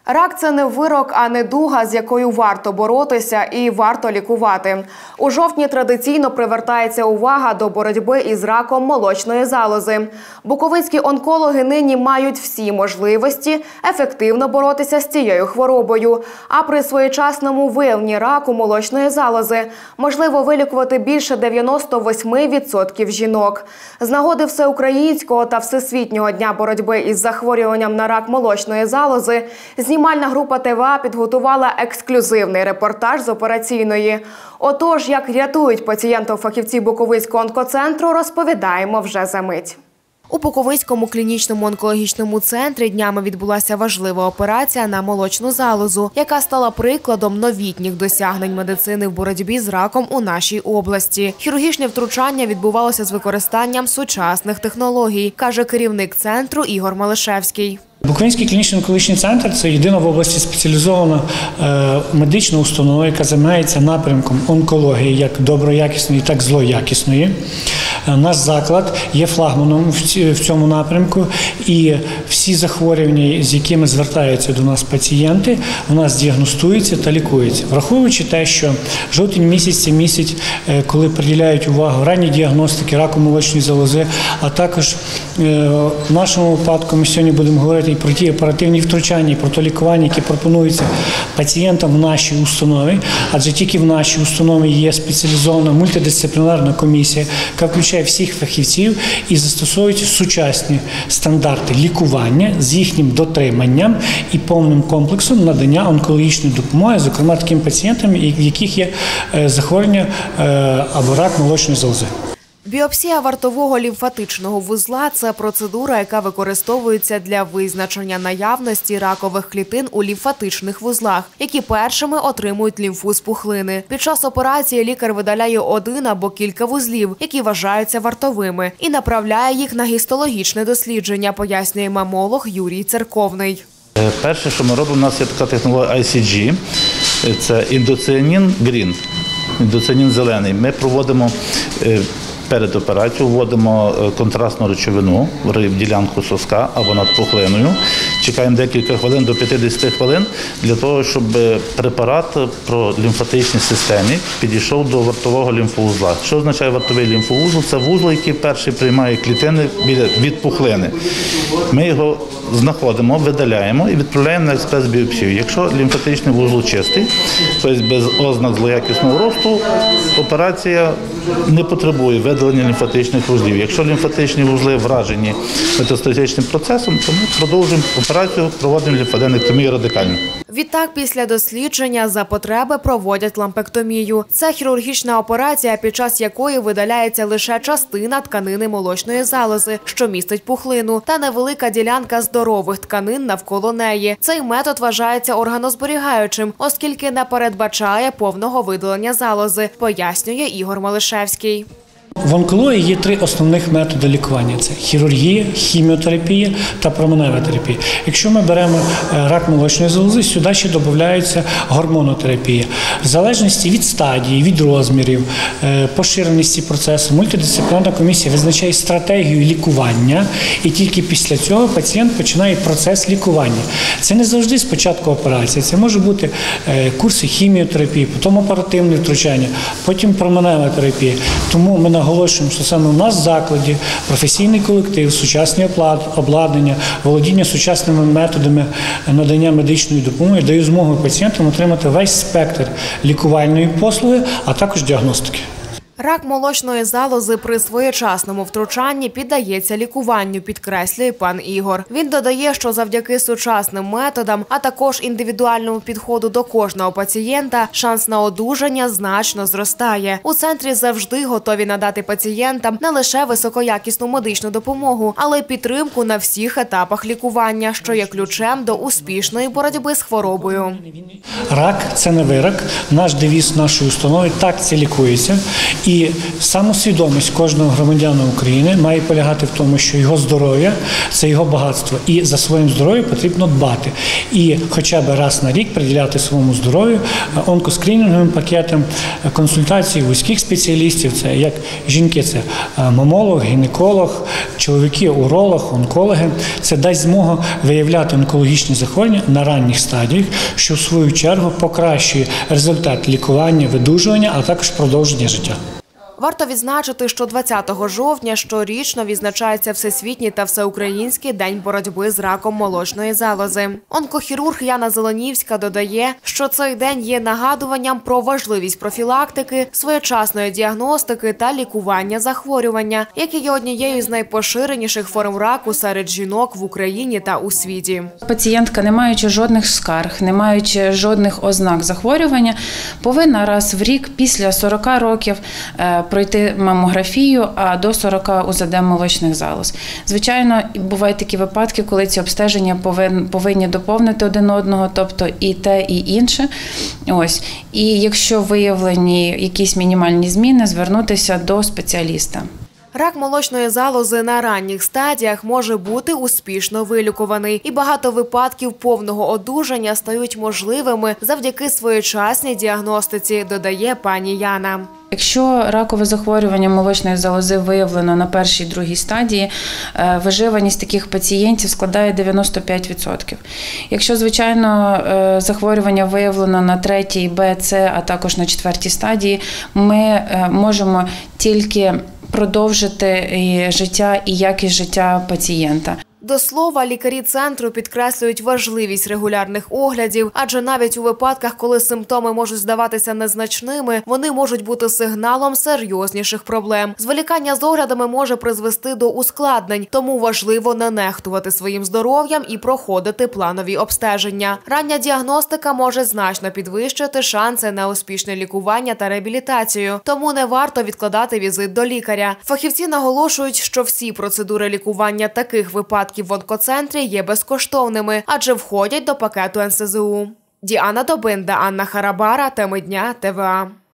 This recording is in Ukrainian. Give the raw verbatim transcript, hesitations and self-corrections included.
Рак – це не вирок, а недуга, з якою варто боротися і варто лікувати. У жовтні традиційно привертається увага до боротьби із раком молочної залози. Буковинські онкологи нині мають всі можливості ефективно боротися з цією хворобою. А при своєчасному виявленні раку молочної залози можливо вилікувати більше дев'яноста восьми відсотків жінок. З нагоди Всеукраїнського та Всесвітнього дня боротьби із захворюванням на рак молочної залози знімальна група Т В А підготувала ексклюзивний репортаж з операційної. Отож, як рятують пацієнтів фахівці Буковинського онкоцентру, розповідаємо вже за мить. У Буковинському клінічному онкологічному центрі днями відбулася важлива операція на молочну залозу, яка стала прикладом новітніх досягнень медицини в боротьбі з раком у нашій області. Хірургічне втручання відбувалося з використанням сучасних технологій, каже керівник центру Ігор Малишевський. Буковинський клінічний онкологічний центр – це єдина в області спеціалізована е, медична установа, яка займається напрямком онкології як доброякісної, так і злоякісної. Е, наш заклад є флагманом в, ці, в цьому напрямку, і всі захворювання, з якими звертаються до нас пацієнти, у нас діагностуються та лікуються. Враховуючи те, що жовтень місяць – це місяць, е, коли приділяють увагу ранній діагностики раку молочної залози, а також е, в нашому випадку ми сьогодні будемо говорити і про ті оперативні втручання, і про те лікування, які пропонуються пацієнтам в нашій установі, адже тільки в нашій установі є спеціалізована мультидисциплінарна комісія, яка включає всіх фахівців і застосовують сучасні стандарти лікування з їхнім дотриманням і повним комплексом надання онкологічної допомоги, зокрема таким пацієнтам, в яких є захворювання або рак молочної залози. Біопсія вартового лімфатичного вузла – це процедура, яка використовується для визначення наявності ракових клітин у лімфатичних вузлах, які першими отримують лімфу з пухлини. Під час операції лікар видаляє один або кілька вузлів, які вважаються вартовими, і направляє їх на гістологічне дослідження, пояснює мамолог Юрій Церковний. Перше, що ми робимо, у нас є така технологія ай сі джі, це індоціанін грін, індоціанін зелений. Ми проводимо перед операцією, вводимо контрастну речовину в ділянку соска або над пухлиною. Чекаємо декілька хвилин, до п'ятдесят хвилин, для того, щоб препарат про лімфатичній системі підійшов до вартового лімфовузла. Що означає вартовий лімфовузол? Це вузол, який перший приймає клітини від пухлини. Ми його знаходимо, видаляємо і відправляємо на експрес-біопсію. Якщо лімфатичний вузол чистий, тобто без ознак злоякісного росту, операція не потребує видалення лімфатичних вузлів. Якщо лімфатичні вузли вражені метастатичним процесом, то ми продовжуємо операцію, проводимо лімфаденектомію радикально. Відтак, після дослідження за потреби проводять лампектомію. Це хірургічна операція, під час якої видаляється лише частина тканини молочної залози, що містить пухлину, та невелика ділянка здорових тканин навколо неї. Цей метод вважається органозберігаючим, оскільки не передбачає повного видалення залози, пояснює Ігор Малишевський. В онкології є три основних методи лікування – це хірургія, хіміотерапія та променева терапія. Якщо ми беремо рак молочної залози, сюди ще додається гормонотерапія. В залежності від стадії, від розмірів, поширеності процесу, мультидисциплінарна комісія визначає стратегію лікування, і тільки після цього пацієнт починає процес лікування. Це не завжди спочатку операція, це може бути курси хіміотерапії, потім оперативне втручання, потім променева терапія. Тому ми наголошуємо, що саме у нас в закладі професійний колектив, сучасне обладнання, володіння сучасними методами надання медичної допомоги дає змогу пацієнтам отримати весь спектр лікувальної послуги, а також діагностики. Рак молочної залози при своєчасному втручанні піддається лікуванню, підкреслює пан Ігор. Він додає, що завдяки сучасним методам, а також індивідуальному підходу до кожного пацієнта, шанс на одужання значно зростає. У центрі завжди готові надати пацієнтам не лише високоякісну медичну допомогу, але й підтримку на всіх етапах лікування, що є ключем до успішної боротьби з хворобою. Рак – це не вирок. Наш девіз нашої установи – так це лікується. І самосвідомість кожного громадянина України має полягати в тому, що його здоров'я – це його багатство. І за своїм здоров'ям потрібно дбати. І хоча б раз на рік приділяти своєму здоров'ю онкоскринінговим пакетом, консультації вузьких спеціалістів. Це як жінки – це мамолог, гінеколог, чоловіки – уролог, онкологи. Це дасть змогу виявляти онкологічні захворювання на ранніх стадіях, що в свою чергу покращує результат лікування, видужування, а також продовження життя. Варто відзначити, що двадцятого жовтня щорічно відзначається Всесвітній та Всеукраїнський день боротьби з раком молочної залози. Онкохірург Яна Зеленівська додає, що цей день є нагадуванням про важливість профілактики, своєчасної діагностики та лікування захворювання, яке є однією з найпоширеніших форм раку серед жінок в Україні та у світі. Пацієнтка, не маючи жодних скарг, не маючи жодних ознак захворювання, повинна раз в рік після сорока років пройти мамографію, а до сорока УЗД молочних залоз. Звичайно, бувають такі випадки, коли ці обстеження повинні доповнити один одного, тобто і те, і інше. Ось. І якщо виявлені якісь мінімальні зміни, звернутися до спеціаліста. Рак молочної залози на ранніх стадіях може бути успішно вилікуваний. І багато випадків повного одужання стають можливими завдяки своєчасній діагностиці, додає пані Яна. Якщо ракове захворювання молочної залози виявлено на першій, другій стадії, виживаність таких пацієнтів складає дев'яносто п'ять відсотків. Якщо, звичайно, захворювання виявлено на третій, Б, С, а також на четвертій стадії, ми можемо тільки продовжити життя і якість життя пацієнта. До слова, лікарі центру підкреслюють важливість регулярних оглядів, адже навіть у випадках, коли симптоми можуть здаватися незначними, вони можуть бути сигналом серйозніших проблем. Зволікання з оглядами може призвести до ускладнень, тому важливо не нехтувати своїм здоров'ям і проходити планові обстеження. Рання діагностика може значно підвищити шанси на успішне лікування та реабілітацію, тому не варто відкладати візит до лікаря. Фахівці наголошують, що всі процедури лікування таких випадків в онкоцентрі є безкоштовними, адже входять до пакету ен ес зе у. Діана Добинда, Анна Харабара, Теми дня, ТВА.